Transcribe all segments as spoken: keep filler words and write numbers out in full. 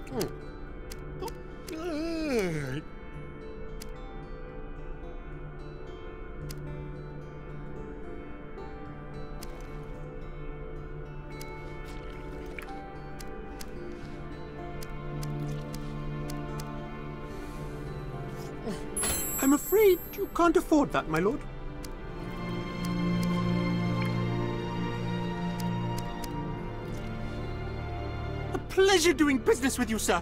I'm afraid you can't afford that, my lord. A pleasure doing business with you, sir.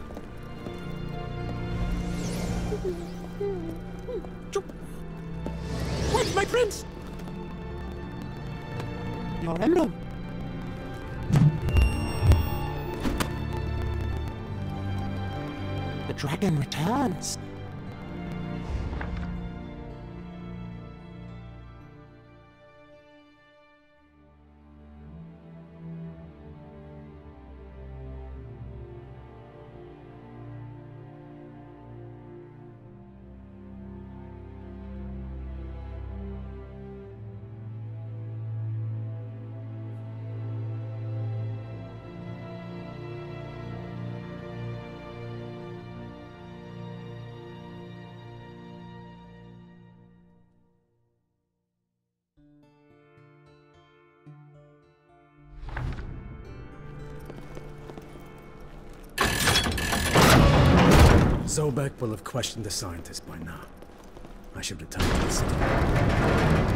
Where's my prince? Your emblem. The dragon returns. Sobek will have questioned the scientist by now. I should return to the city.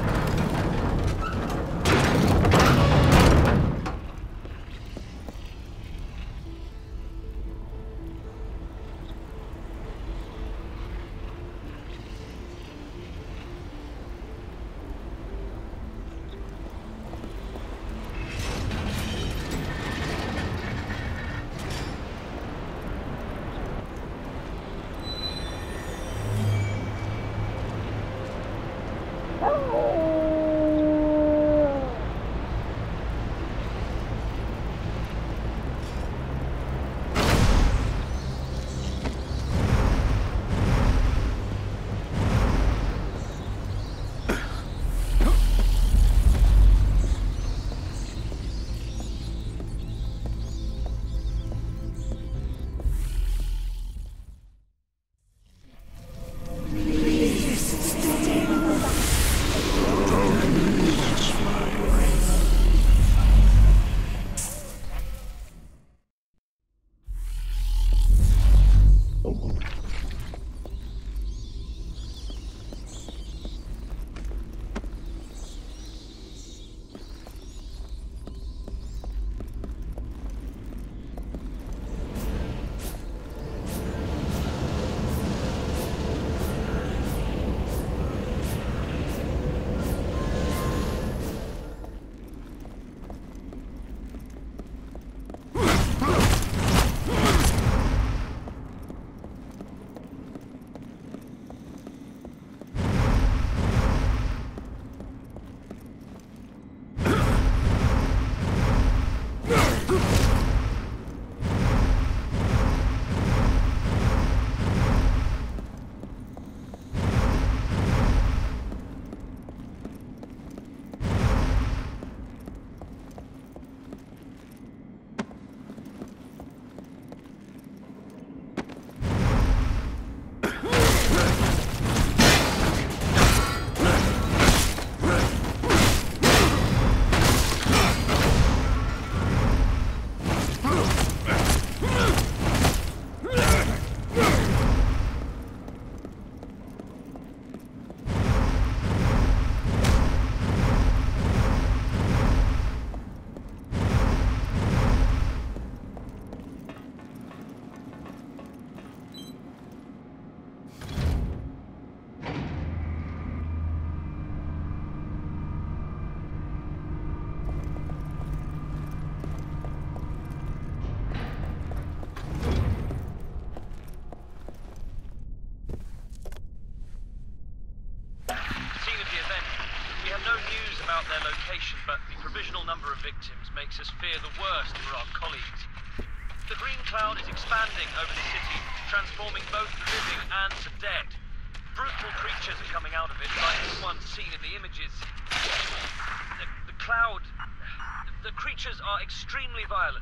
But the provisional number of victims makes us fear the worst for our colleagues. The green cloud is expanding over the city, transforming both the living and the dead. Brutal creatures are coming out of it, like the ones seen in the images. The, the cloud... The creatures are extremely violent,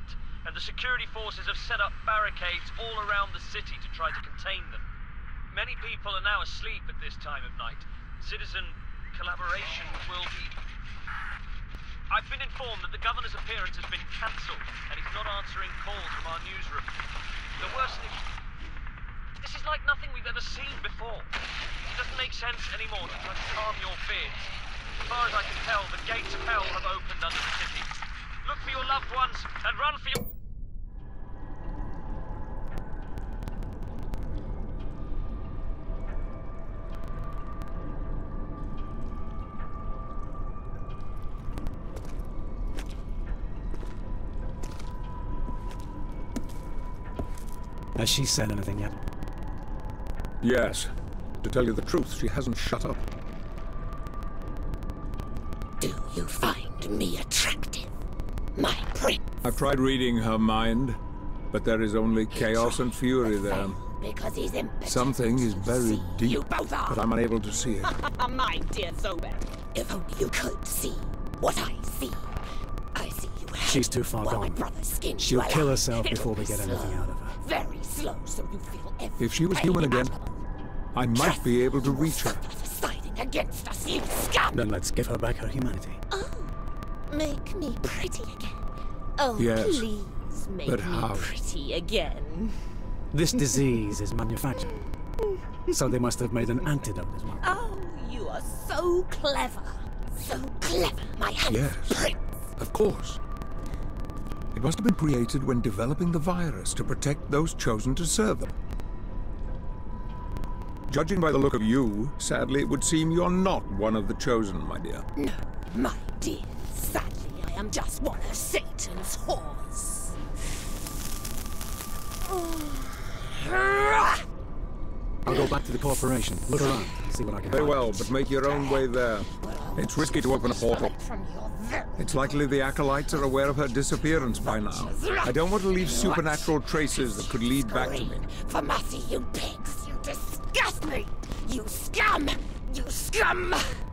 and the security forces have set up barricades all around the city to try to contain them. Many people are now asleep at this time of night. Citizen collaboration will be... I've been informed that the governor's appearance has been cancelled, and he's not answering calls from our newsroom. The worst thing... This is like nothing we've ever seen before. It doesn't make sense anymore to try to calm your fears. As far as I can tell, the gates of hell have opened under the city. Look for your loved ones, and run for your... Has she said anything yet? Yes. To tell you the truth, she hasn't shut up. Do you find me attractive, my prince? I've tried reading her mind, but there is only chaos and fury there. Because he's impotent. Something is buried deep, You both are. but I'm unable to see it. My dear Zober, if only you could see what I see. I see you have She's too far while my gone. brother's skin She'll swell kill out. herself It'll before we be get anything slow, out of her. Very slow, so you feel every If she was pain human again, imaginable. I might Trust be able to you will reach her. stop siding against us, you scum! Then let's give her back her humanity. Oh, make me pretty again. Oh, Yes, please make but me how? pretty again. This disease is manufactured. So they must have made an antidote as well. Oh, you are so clever. So clever, my handsome Yes. prince. Of course. It must have been created when developing the virus to protect those chosen to serve them. Judging by the look of you, sadly it would seem you're not one of the chosen, my dear. No, my dear. Sadly, I am just one of Satan's whores. I'll go back to the corporation, look around, see what I can Very find. well, but make your own way there. It's risky to open a portal. From your very It's likely the acolytes are aware of her disappearance by now. I don't want to leave supernatural traces that could lead back to me. scream for mercy, you pigs. You disgust me. You scum. You scum.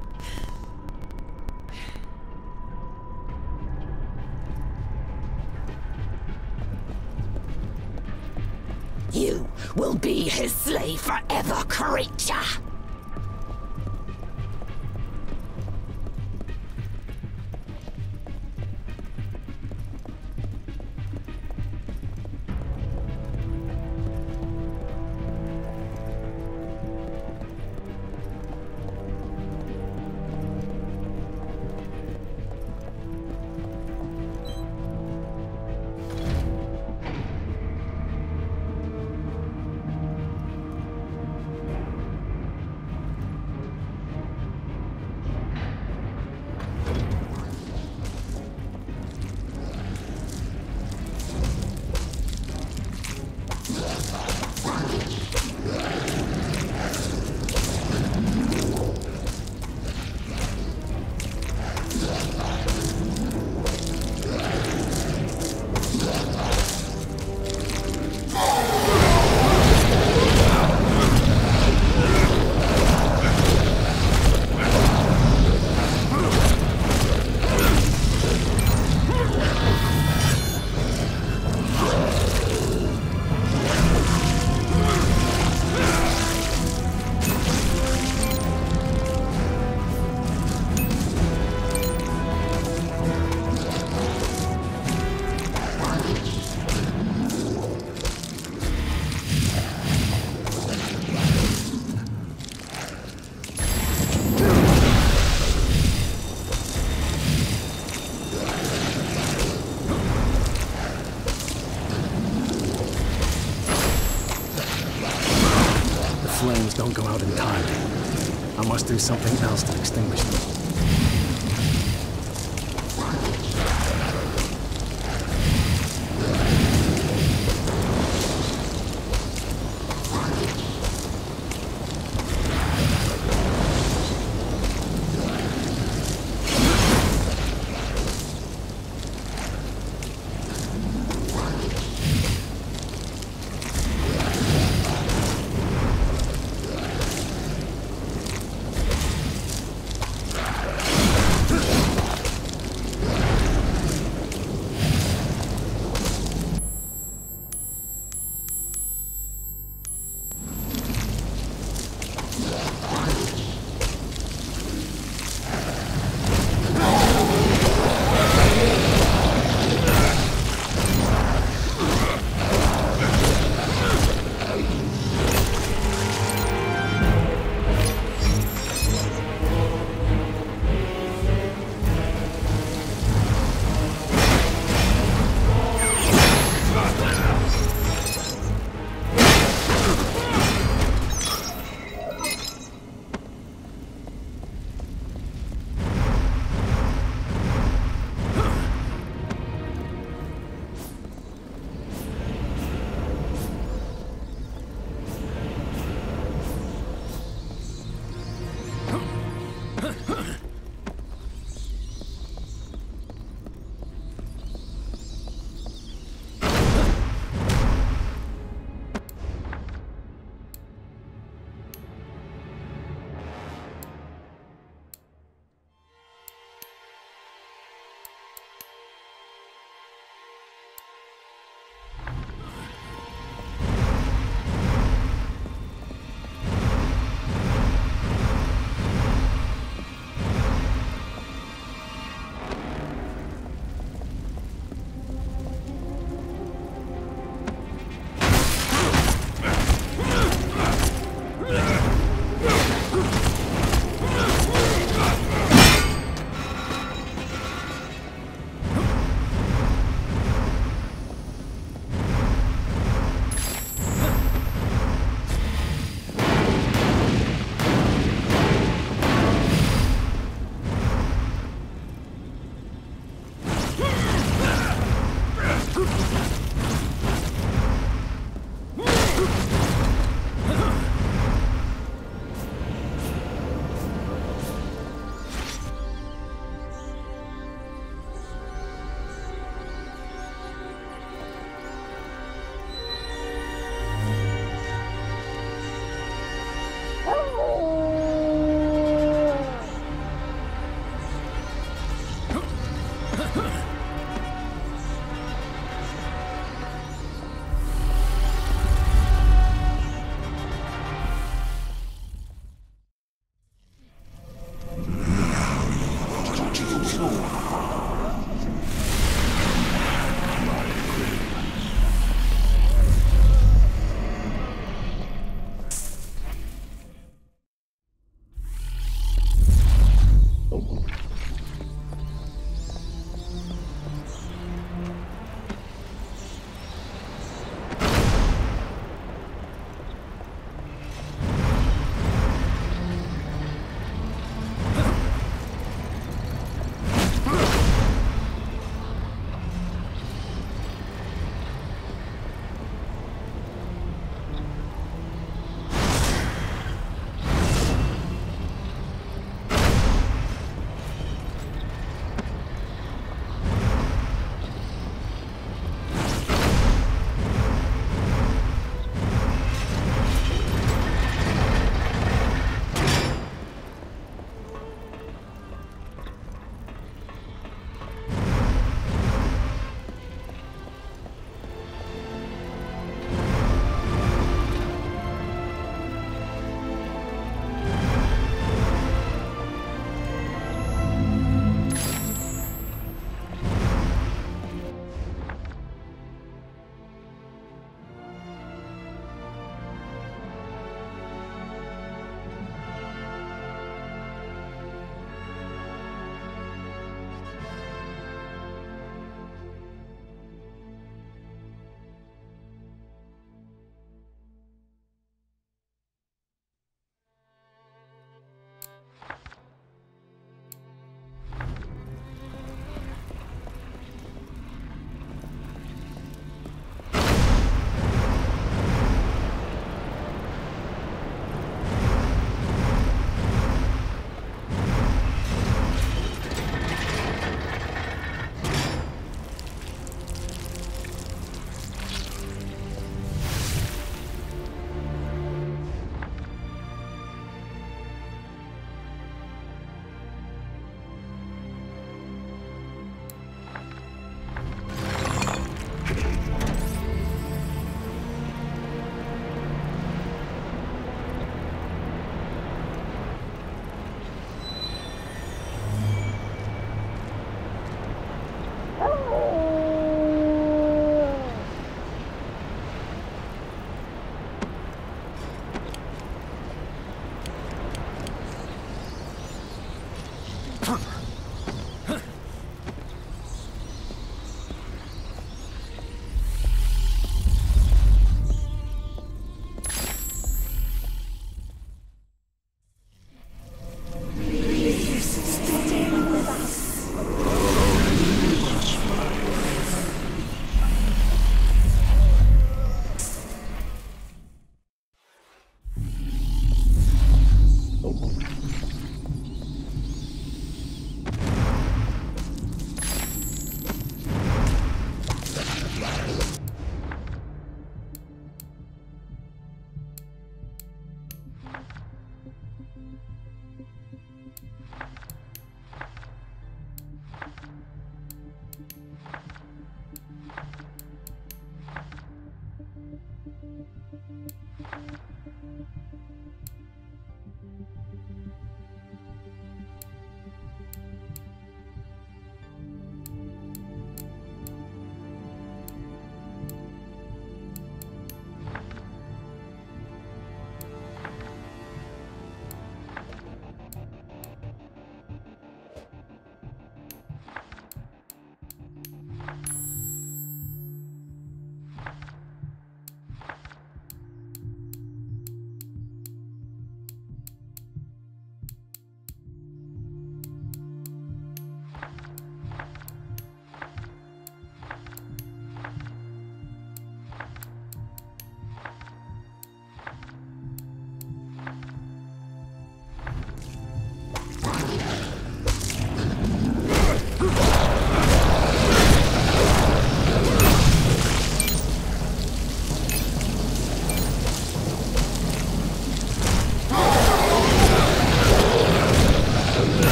You will be his slave forever, creature! Flames don't go out entirely. I must do something else to extinguish them.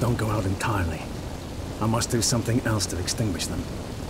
don't go out entirely. I must do something else to extinguish them.